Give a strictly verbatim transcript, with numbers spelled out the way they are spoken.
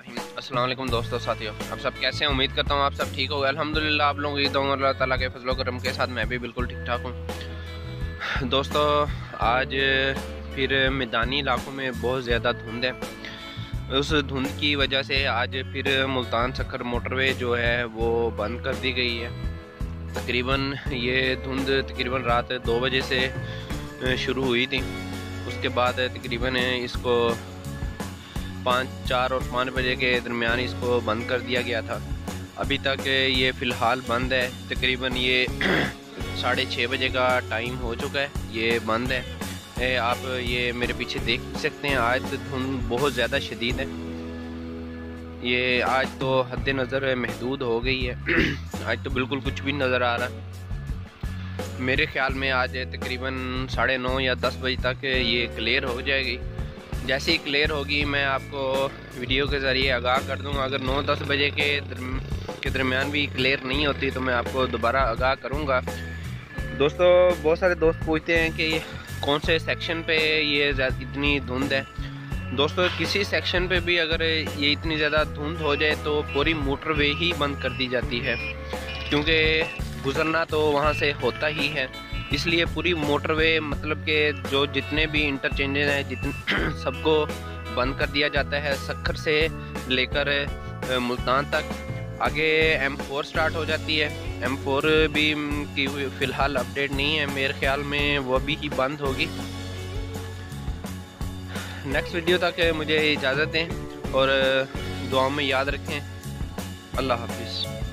अस्सलाम वालेकुम दोस्तों साथियों, आप सब कैसे हैं? उम्मीद करता हूँ आप सब ठीक हो गए। अल्हम्दुलिल्लाह आप लोगों की दुआ और अल्लाह ताला के फजलो करम के साथ मैं भी बिल्कुल ठीक ठाक हूँ। दोस्तों आज फिर मैदानी इलाकों में बहुत ज़्यादा धुंध है। उस धुंध की वजह से आज फिर मुल्तान सक्खर मोटरवे जो है वो बंद कर दी गई है। तकरीबन ये धुंध तकरीबन रात दो बजे से शुरू हुई थी। उसके बाद तकरीबन इसको पाँच चार और पाँच बजे के दरमियान इसको बंद कर दिया गया था। अभी तक ये फ़िलहाल बंद है। तकरीबन ये साढ़े छः बजे का टाइम हो चुका है, ये बंद है। ए, आप ये मेरे पीछे देख सकते हैं। आज तो धुंध बहुत ज़्यादा शदीद है। ये आज तो हद नज़र महदूद हो गई है। आज तो बिल्कुल कुछ भी नज़र आ रहा है। मेरे ख्याल में आज तकरीबन साढ़े नौ या दस बजे तक ये क्लियर हो जाएगी। जैसे ही क्लियर होगी मैं आपको वीडियो के ज़रिए आगाह कर दूंगा। अगर नौ दस बजे के दरम, के दरमियान भी क्लियर नहीं होती तो मैं आपको दोबारा आगाह करूंगा। दोस्तों बहुत सारे दोस्त पूछते हैं कि कौन से सेक्शन पे ये इतनी धुंध है। दोस्तों किसी सेक्शन पे भी अगर ये इतनी ज़्यादा धुंध हो जाए तो पूरी मोटरवे ही बंद कर दी जाती है, क्योंकि गुज़रना तो वहाँ से होता ही है। इसलिए पूरी मोटरवे मतलब के जो जितने भी इंटरचेंजेस हैं जितने सबको बंद कर दिया जाता है। सक्खर से लेकर मुल्तान तक। आगे एम फोर स्टार्ट हो जाती है। एम फोर भी की फ़िलहाल अपडेट नहीं है, मेरे ख्याल में वो भी ही बंद होगी। नेक्स्ट वीडियो तक मुझे इजाज़त दें और दुआ में याद रखें। अल्लाह हाफिज़।